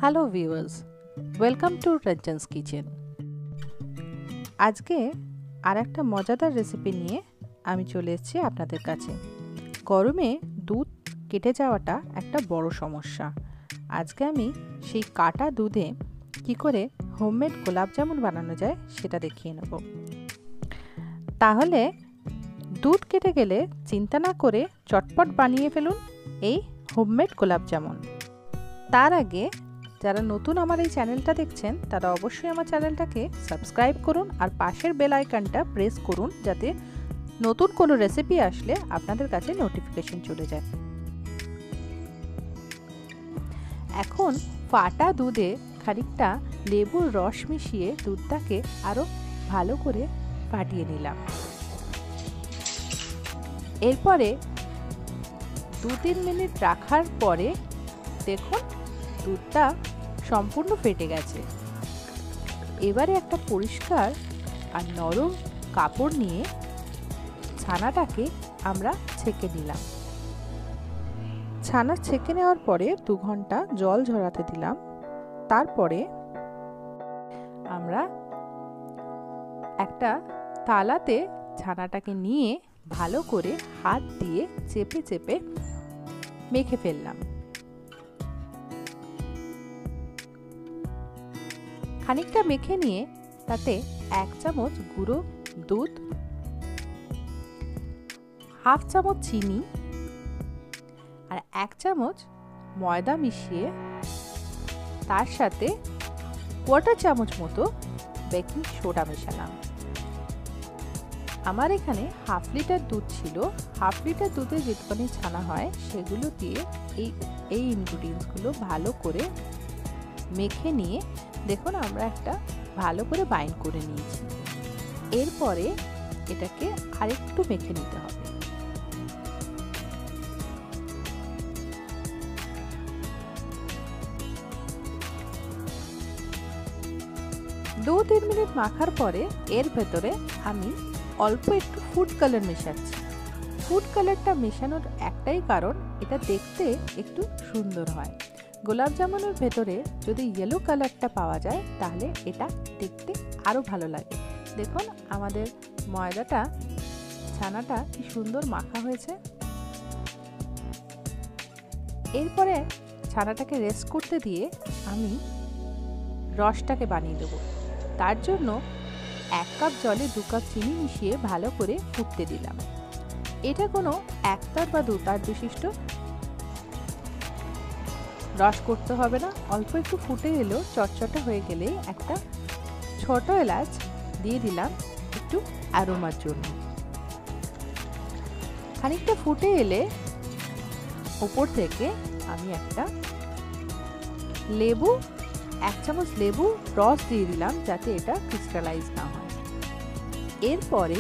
Hello viewers, welcome to Ranjan's kitchen. আজকে আর একটা মজাদার রেসিপি নিয়ে আমি চলে এসেছি আপনাদের কাছে। গরমে দুধ কেটে যাওয়াটা একটা বড় সমস্যা। আজকে আমি সেই কাটা দুধে কি করে হোমমেড গোলাপ জামুন বানানো যায় সেটা দেখিয়ে নেব। তাহলে দুধ কেটে গেলে চিন্তা না করে চটপট বানিয়ে ফেলুন এই হোমমেড গোলাপ জামুন। তার আগে যারা নতুন আমার এই চ্যানেলটা দেখছেন তারা অবশ্যই আমার চ্যানেলটাকে সাবস্ক্রাইব করুন আর পাশের বেল আইকনটা প্রেস করুন যাতে নতুন কোনো রেসিপি আসলে আপনাদের কাছে নোটিফিকেশন চলে যায়। এখন ফাটা দুধে খানিকটা লেবুর রস মিশিয়ে দুধটাকে আরও ভালো করে ফাটিয়ে নিলাম। এরপরে 2-3 মিনিট রাখার পরে দেখুন দুধটা সম্পূর্ণ ফেটে গেছে। এবারে একটা পরিষ্কার আর নরম কাপড় নিয়ে ছানাটাকে আমরা ছেঁকে নিলাম। ছানা ছেঁকে নেওয়ার পরে 2 ঘন্টা জল ঝরাতে দিলাম। তারপরে আমরা একটা থালাতে ছানাটাকে নিয়ে ভালো করে হাত দিয়ে চেপে চেপে মেখে ফেললাম। খানিকটা মেখে নিয়ে তাতে 1 চামচ গুঁড়ো দুধ, 1/2 চামচ চিনি আর 1 চামচ ময়দা মিশিয়ে তার সাথে 1/4 চামচ মতো বেকিং সোডা মেশালাম। আমার এখানে 1/2 লিটার দুধ ছিল। 1/2 লিটার দুধে যেটুকুনি ছানা হয় সেগুলো দিয়ে এই ইনগ্রিডিয়েন্টসগুলো ভালো করে মেখে নিয়ে দেখুন আমরা একটা ভালো করে বাইন্ড করে নিয়েছি। এরপরে এটাকে আরেকটু মেখে নিতে হবে। দু 3 মিনিট মাখার পরে এর ভেতরে আমি অল্প একটু ফুড কালার মেশাচ্ছি। ফুড কালারটা মেশানোর একটাই কারণ এটা দেখতে একটু সুন্দর হয়। গোলাপ জামুনের ভেতরে যদি ইয়েলো কালারটা পাওয়া যায় তাহলে এটা দেখতে আরও ভালো লাগে। দেখুন আমাদের ময়দাটা ছানাটা কি সুন্দর মাখা হয়েছে। এরপরে ছানাটাকে রেস্ট করতে দিয়ে আমি রসটাকে বানিয়ে দেবো। তার জন্য 1 কাপ জলে 2 কাপ চিনি মিশিয়ে ভালো করে ফুটতে দিলাম। এটা কোনো 1 তার বা 2 তার বিশিষ্ট রস করতে হবে না, অল্প একটু ফুটে এলো চটচটে হয়ে গেলে একটা ছোট এলাচ দিয়ে দিলাম একটু অ্যারোমার জন্য। খানিকটা ফুটে এলে ওপর থেকে আমি একটা 1 চামচ লেবু রস দিয়ে দিলাম যাতে এটা ক্রিস্টালাইজ না হয়। এরপরে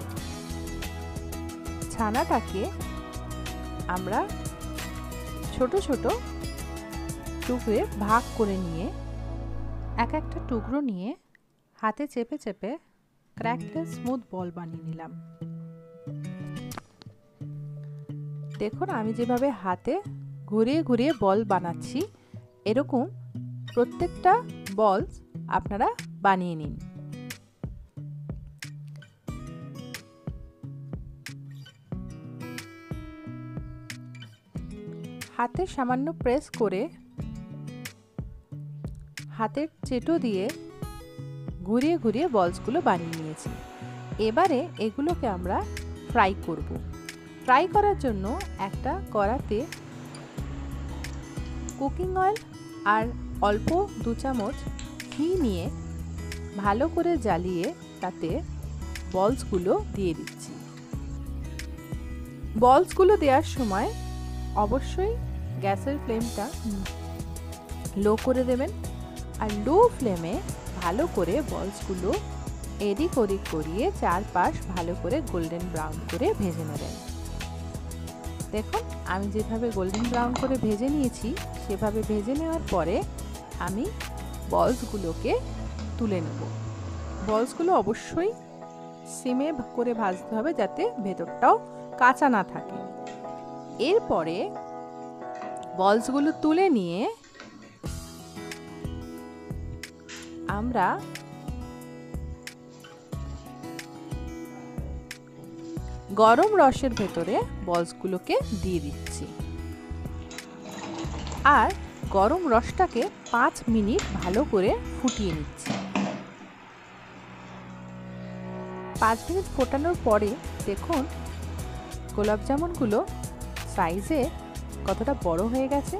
ছানাটাকে আমরা ছোট ছোট টুকরে ভাগ করে নিয়ে একটা টুকরো নিয়ে হাতে চেপে চেপে ক্র্যাকলেস স্মুথ বল বানিয়ে নিলাম। দেখুন আমি যেভাবে হাতে ঘুরিয়ে ঘুরিয়ে বল বানাচ্ছি এরকম প্রত্যেকটা বল আপনারা বানিয়ে নিন। হাতে সামান্য প্রেস করে হাতের চেটো দিয়ে ঘুরিয়ে ঘুরিয়ে বলসগুলো বানিয়ে নিয়েছি। এবারে এগুলোকে আমরা ফ্রাই করব। ফ্রাই করার জন্য একটা কড়াতে কুকিং অয়েল আর অল্প 2 চামচ ঘি নিয়ে ভালো করে জ্বালিয়ে তাতে বলসগুলো দিয়ে দিচ্ছি। বলসগুলো দেওয়ার সময় অবশ্যই গ্যাসের ফ্লেমটা লো করে দেবেন আর লো ফ্লেমে ভালো করে বলসগুলো এদিক ওদিক করিয়ে চারপাশ ভালো করে গোল্ডেন ব্রাউন করে ভেজে নেবেন। দেখুন আমি যেভাবে গোল্ডেন ব্রাউন করে ভেজে নিয়েছি সেভাবে ভেজে নেওয়ার পরে আমি বলসগুলোকে তুলে নেব। বলসগুলো অবশ্যই সিমে করে ভাজতে হবে যাতে ভেতরটাও কাঁচা না থাকে। এরপরে বলসগুলো তুলে নিয়ে আমরা গরম রসের ভেতরে বলসগুলোকে দিয়ে দিচ্ছি আর গরম রসটাকে 5 মিনিট ভালো করে ফুটিয়ে নিচ্ছি। 5 মিনিট ফোটানোর পরে দেখুন গোলাপ জামুনগুলো সাইজে কতটা বড় হয়ে গেছে।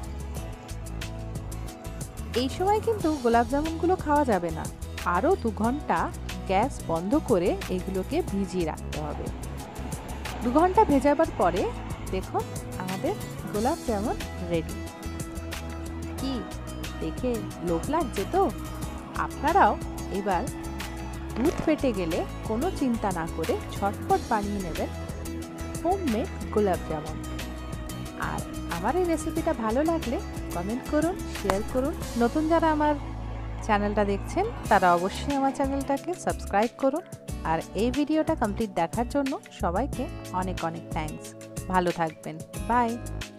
এই সময় কিন্তু গোলাপ জামুনগুলো খাওয়া যাবে না, আরও 2 ঘন্টা গ্যাস বন্ধ করে এগুলোকে ভিজিয়ে রাখতে হবে। 2 ঘন্টা ভেজাবার পরে দেখুন আমাদের গোলাপ জামুন রেডি। কি দেখে লোভ লাগছে তো? আপনারাও এবার দুধ ফেটে গেলে কোনো চিন্তা না করে ঝটপট বানিয়ে নেবেন হোমমেড গোলাপ জামুন। আর আমার এই রেসিপিটা ভালো লাগলে কমেন্ট করুন, শেয়ার করুন। নতুন যারা আমার চ্যানেলটা দেখছেন তারা অবশ্যই আমার চ্যানেলটাকে সাবস্ক্রাইব করুন। আর এই ভিডিওটা কমপ্লিট দেখার জন্য সবাইকে অনেক অনেক থ্যাঙ্কস। ভালো থাকবেন, বাই।